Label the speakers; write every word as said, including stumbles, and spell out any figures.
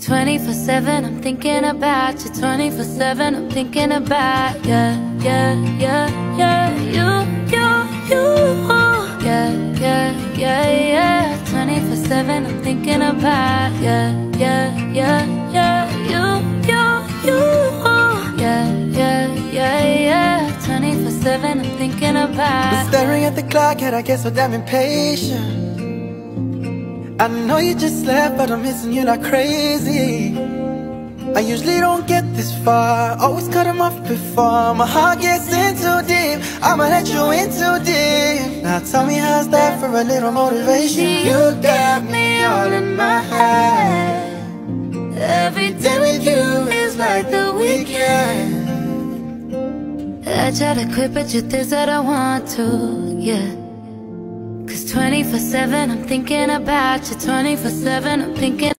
Speaker 1: twenty-four seven, I'm thinking about you. Twenty-four seven, I'm thinking about yeah, yeah, yeah, yeah. You, you, you. Yeah, yeah, yeah, yeah. Twenty-four seven, I'm thinking about yeah, yeah, yeah, yeah. You, you, you. Yeah, yeah, yeah, yeah. Twenty-four seven, I'm thinking about.
Speaker 2: Been staring at the clock and I get so damn impatient. I know you just left, but I'm missing you like crazy. I usually don't get this far, always cut them off before my heart gets in too deep. I'ma let you in too deep. Now tell me, how's that for a little motivation?
Speaker 1: You got me all in my head. Every day with you is like the weekend. I try to quit, but you think that I want to, yeah. Cause twenty-four seven, I'm thinking about you. Twenty-four seven, I'm thinking